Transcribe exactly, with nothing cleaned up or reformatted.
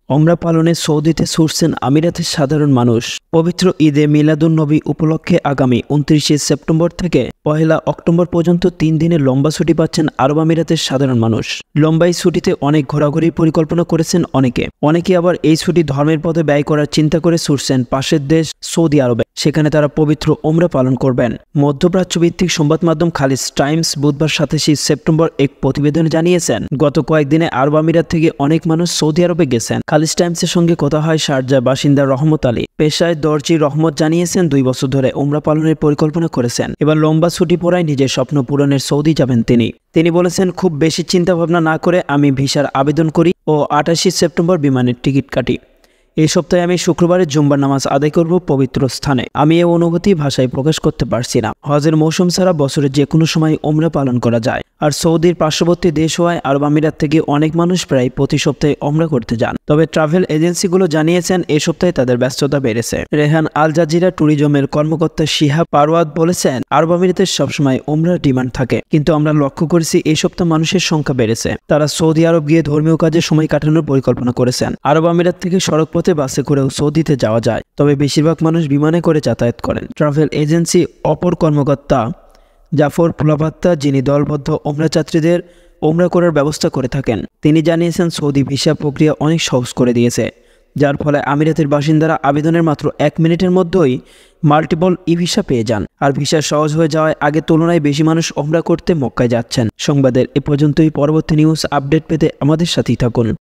ওমরা পালনে সৌদিতে ছুটছেন আমিরাতের সাধারণ মানুষ। পবিত্র ঈদে মিলাদুন্নবী উপলক্ষে আগামী উনত্রিশে সেপ্টেম্বর থেকে পহেলা অক্টোবর পর্যন্ত তিন দিনের লম্বা ছুটি পাচ্ছেন আরব আমিরাতের সাধারণ মানুষ। লম্বা এই ছুটিতে অনেক ঘোরাঘুরির পরিকল্পনা করেছেন অনেকে অনেকে আবার এই ছুটি ধর্মের পথে ব্যয় করার চিন্তা করে ছুটছেন পাশের দেশ সৌদি আরবে। সেখানে তারা পবিত্র ওমরা পালন করবেন। মধ্যপ্রাচ্য ভিত্তিক সংবাদ মাধ্যম খালিজ টাইমস বুধবার সাতাশে সেপ্টেম্বর এক প্রতিবেদনে জানিয়েছেন, গত কয়েকদিনে আরব আমিরাত থেকে অনেক মানুষ সৌদি আরবে গেছেন। খালিজ টাইমসের সঙ্গে কথা হয় শারজাহ বাসিন্দা রহমত আলী। পেশায় দর্জি রহমত জানিয়েছেন, দুই বছর ধরে ওমরা পালনের পরিকল্পনা করেছেন। এবার লম্বা ছুটি পড়ায় নিজের স্বপ্ন পূরণের সৌদি যাবেন তিনি। তিনি বলেছেন, খুব বেশি চিন্তা ভাবনা না করে আমি ভিসার আবেদন করি ও আটাশে সেপ্টেম্বর বিমানের টিকিট কাটি। এই সপ্তাহে আমি শুক্রবারে জুম্বার নামাজ আদায় করব পবিত্র স্থানে। আমি এই অনুভূতি ভাষায় প্রকাশ করতে পারছি না। হজের মৌসুম ছাড়া বছরের যে কোনো সময় ওমরা পালন করা যায়। আর সৌদির পার্শ্ববর্তী দেশ হওয়ায় আরব আমিরাত থেকে অনেক মানুষ প্রায় প্রতি সপ্তাহে ওমরা করতে যান। তবে ট্রাভেল এজেন্সিগুলো জানিয়েছেন এই সপ্তাহে তাদের ব্যস্ততা বেড়েছে। রেহান আল জাজিরা ট্যুরিজমের কর্মকর্তা শিহাব পারওয়াদ বলেছেন, আরব আমিরাতের সবসময় ওমরার ডিমান্ড থাকে, কিন্তু আমরা লক্ষ্য করেছি এই সপ্তাহ মানুষের সংখ্যা বেড়েছে। তারা সৌদি আরব গিয়ে ধর্মীয় কাজে সময় কাটানোর পরিকল্পনা করেছেন। আরব আমিরাত থেকে সড়ক পথে বাসে করেও সৌদিতে যাওয়া যায়, তবে বেশিরভাগ মানুষ বিমানে করে যাতায়াত করেন। ট্রাভেল এজেন্সি অপর কর্মকর্তা জাফর পুলাবাত্তা, যিনি দলবদ্ধ ওমরা যাত্রীদের ওমরা করার ব্যবস্থা করে থাকেন, তিনি জানিয়েছেন সৌদি ভিসা প্রক্রিয়া অনেক সহজ করে দিয়েছে, যার ফলে আমিরাতের বাসিন্দারা আবেদনের মাত্র এক মিনিটের মধ্যেই মাল্টিপল ই ভিসা পেয়ে যান। আর ভিসা সহজ হয়ে যাওয়ায় আগের তুলনায় বেশি মানুষ ওমরা করতে মক্কায় যাচ্ছেন। সংবাদের এ পর্যন্তই। পরবর্তী নিউজ আপডেট পেতে আমাদের সাথেই থাকুন।